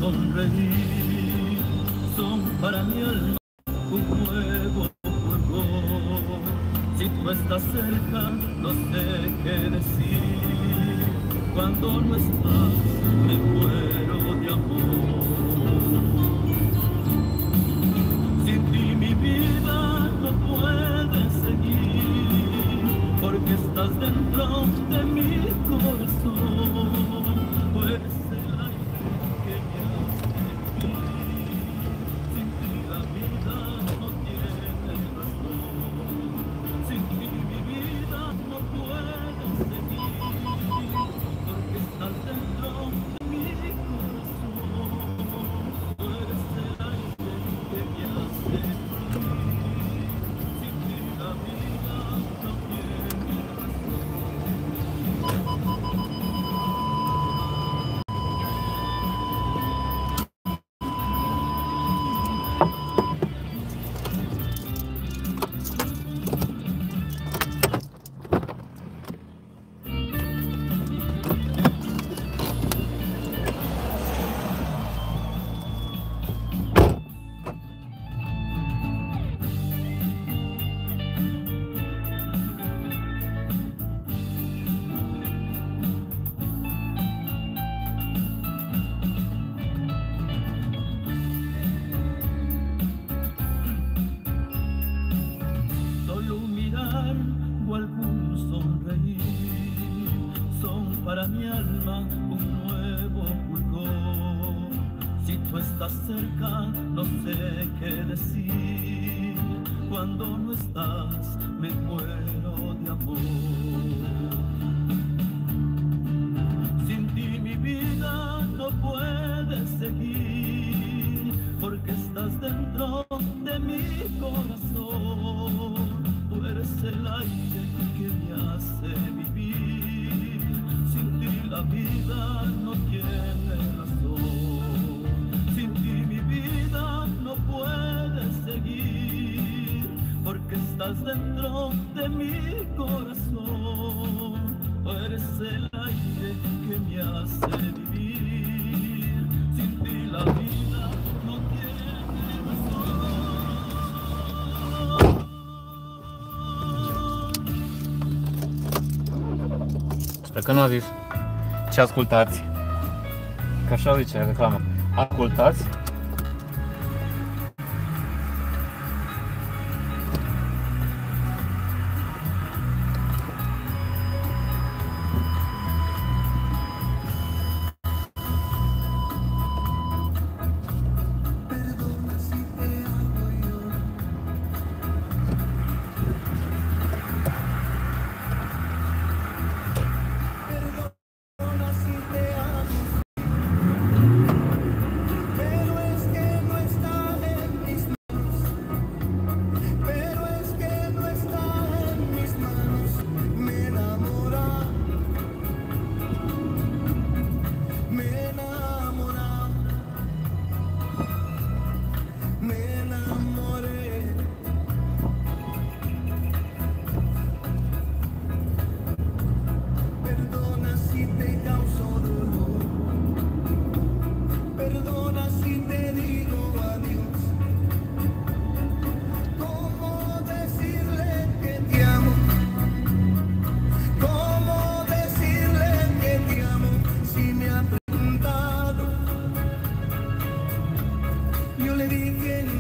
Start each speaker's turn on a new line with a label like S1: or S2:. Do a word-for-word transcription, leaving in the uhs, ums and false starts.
S1: sonreír son para mi alma un nuevo fulgor. Si tú estás cerca, no sé qué decir. Cuando no estás, me muero de amor. Sin ti mi vida no puede seguir, porque estás dentro de mi corazón. Pues el aire que me hace vivir, sin ti la vida no tiene razón. Sin ti mi vida no puede seguir, porque estás dentro de mi corazón. Pues el aire que me hace vivir, sin ti la vida no tiene razón. Solo un mirar o algún sonreír son para mi alma un nuevo fulgor. Si tú estás cerca, no sé qué decir. Cuando no estás, me muero de amor. Sin ti mi vida no puede seguir, porque estás dentro de mi corazón. Tú eres el aire que me hace vivir, sin ti la vida no tiene razón. Sin ti mi vida no puede seguir, porque estás dentro de mi corazón. Tú eres el aire que me hace vivir, sin ti la vida no tiene razón.
S2: Sper că nu a zis ce ascultați, că așa zice reclama. Ascultați.
S3: Yo le dije